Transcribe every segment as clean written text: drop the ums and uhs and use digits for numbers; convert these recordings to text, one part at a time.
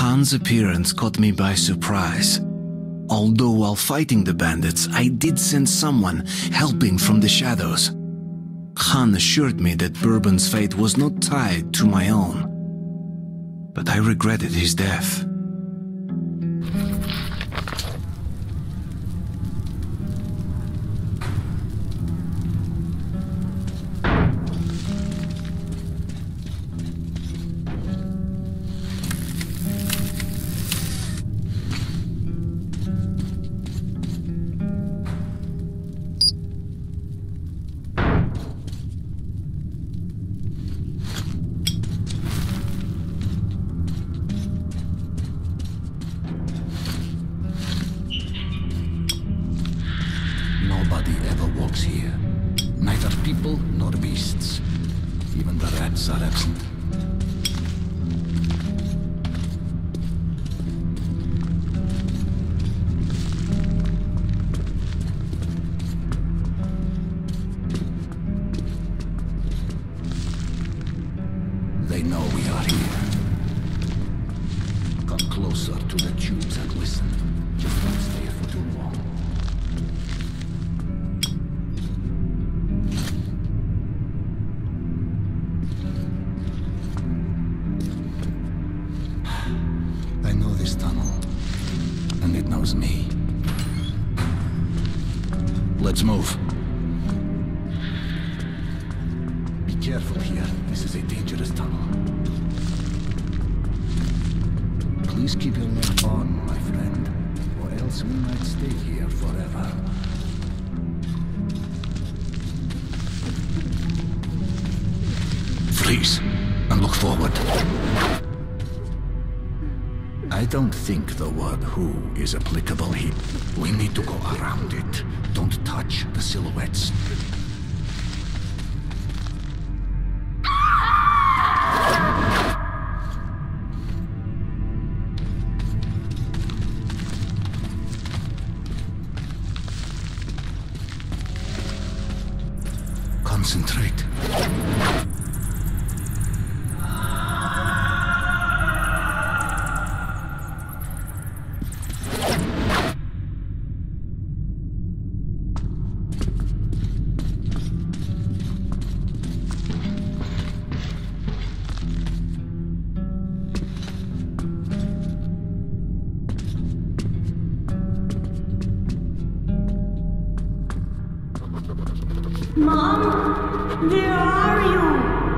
Khan's appearance caught me by surprise. Although while fighting the bandits, I did sense someone helping from the shadows. Khan assured me that Bourbon's fate was not tied to my own. But I regretted his death. Nobody ever walks here. Neither people nor beasts. Even the rats are absent. They know we are here. Come closer to the tubes and listen. Just don't stay for too long. I know this tunnel, and it knows me. Let's move. Be careful here. This is a dangerous tunnel. Please keep your leg on, my friend, or else we might stay here forever. Freeze, and look forward. I don't think the word "who" is applicable here. We need to go around it. Don't touch the silhouettes. Concentrate. Mom, where are you?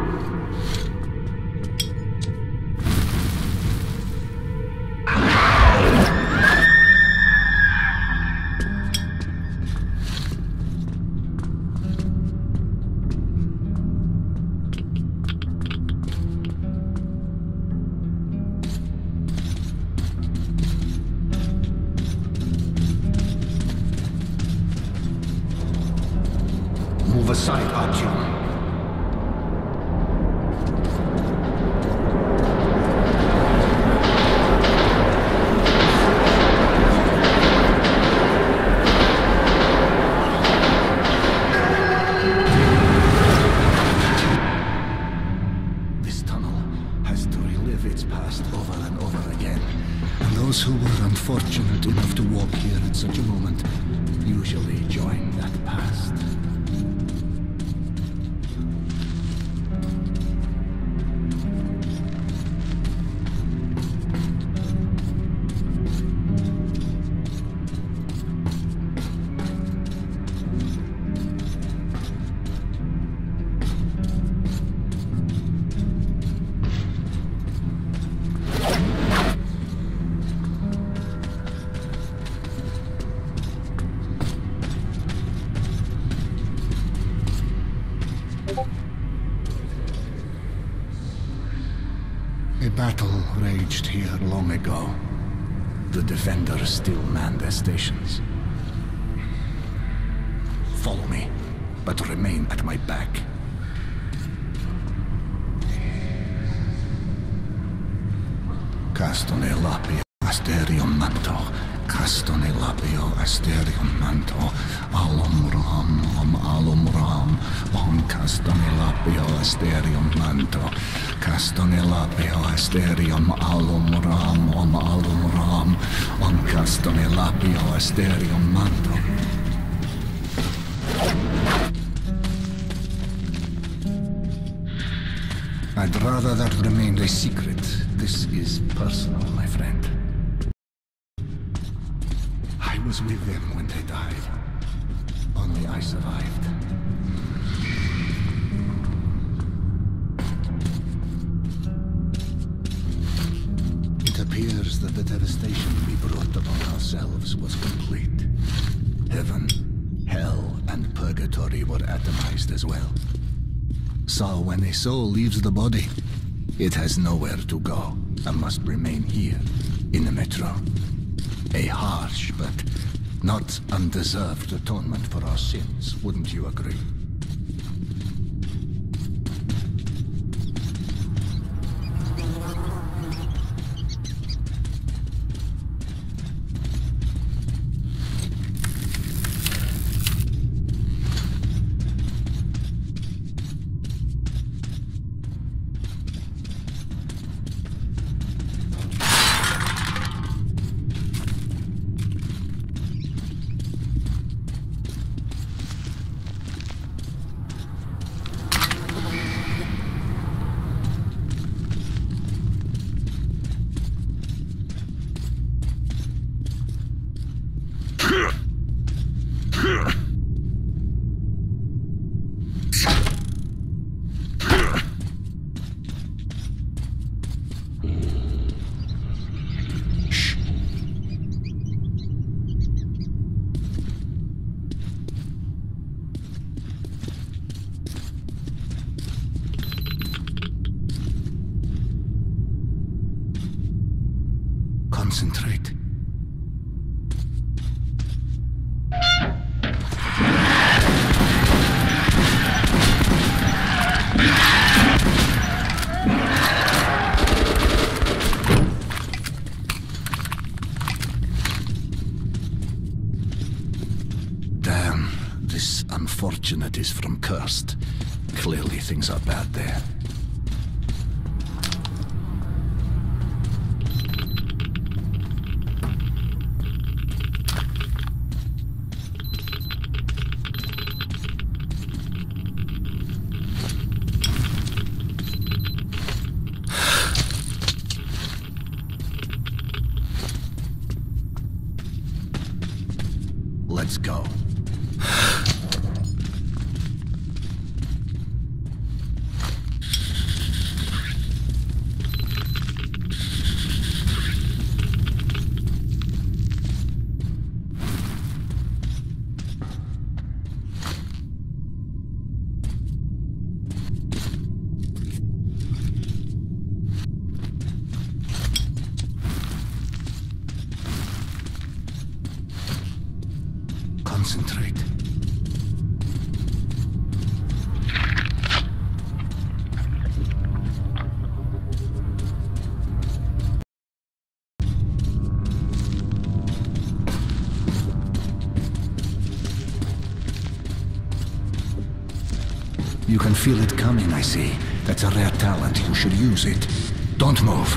Move aside, Artyom. This tunnel has to relive its past over and over again. And those who were unfortunate enough to walk here at such a moment usually join that past. A battle raged here long ago. The defenders still man their stations. Follow me, but remain at my back. Castone lapio asterion manto. Castone lapio asterion manto. Alum ram. Om castone lapio asterion manto. Castone lapio asterion alum ram. custome lapio asterium mandum. I'd rather that remained a secret. This is personal, my friend. I was with them when they died. Only I survived. It appears that the devastation we brought upon ourselves was complete. Heaven, hell, and purgatory were atomized as well. So when a soul leaves the body, it has nowhere to go and must remain here, in the metro. A harsh but not undeserved atonement for our sins, wouldn't you agree? Concentrate. Damn, this unfortunate is from Cursed. Clearly things are bad there. Let's go. Concentrate. You can feel it coming, I see. That's a rare talent. You should use it. Don't move.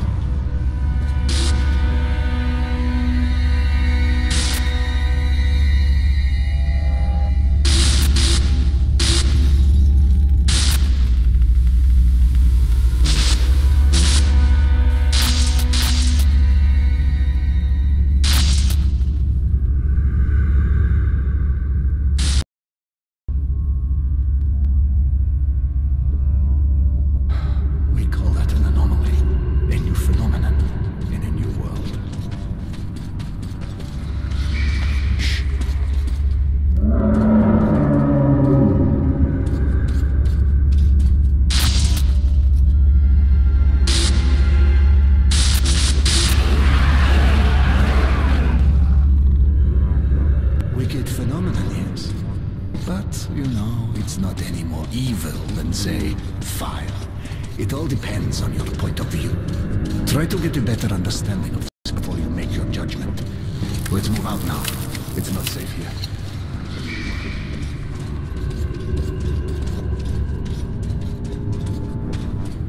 It's not any more evil than, say, fire. It all depends on your point of view. Try to get a better understanding of this before you make your judgment. Let's move out now. It's not safe here.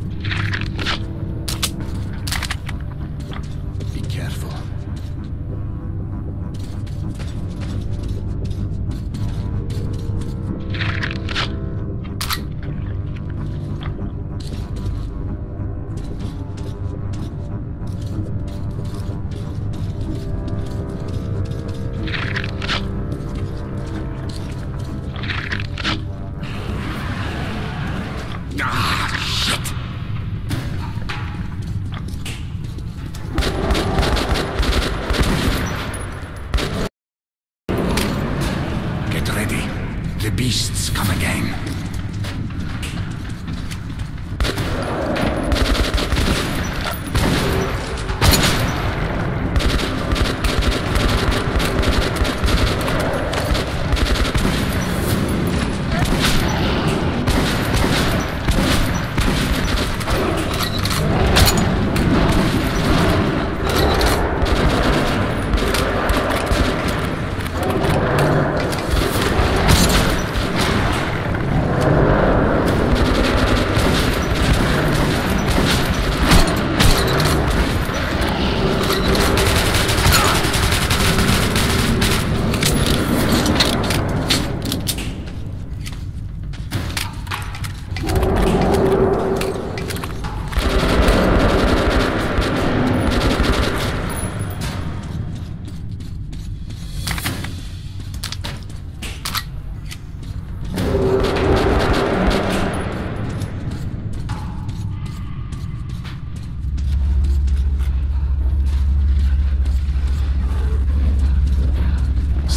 Be careful.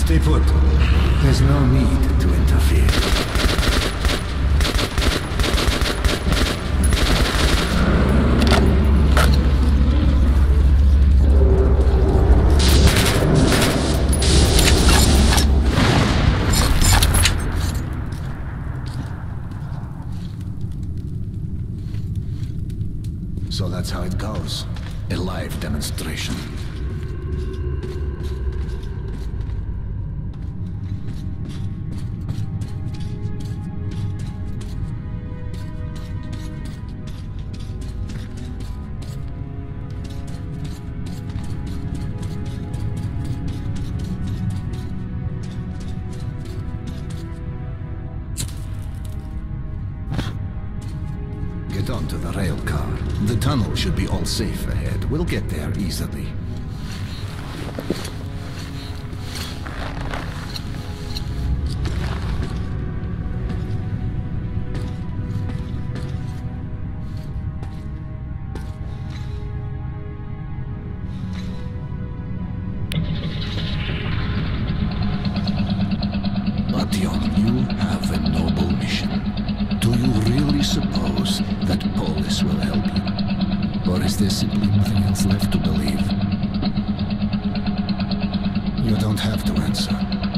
Stay put. There's no need to interfere. So that's how it goes. A live demonstration. Get onto the rail car. The tunnel should be all safe ahead. We'll get there easily. Bation, you have a noble mission. Do you really suppose that Polis will help you? Or is there simply nothing else left to believe? You don't have to answer.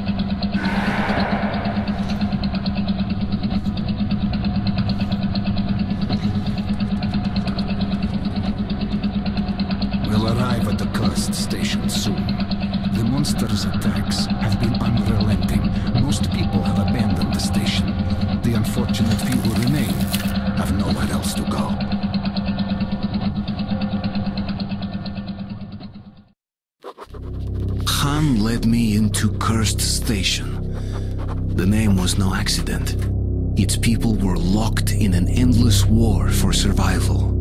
We'll arrive at the cursed station soon. The monster's attacks have been unrelenting. Most people have abandoned the station. The unfortunate few who remain have nowhere else to go. Khan led me into Cursed Station. The name was no accident. Its people were locked in an endless war for survival.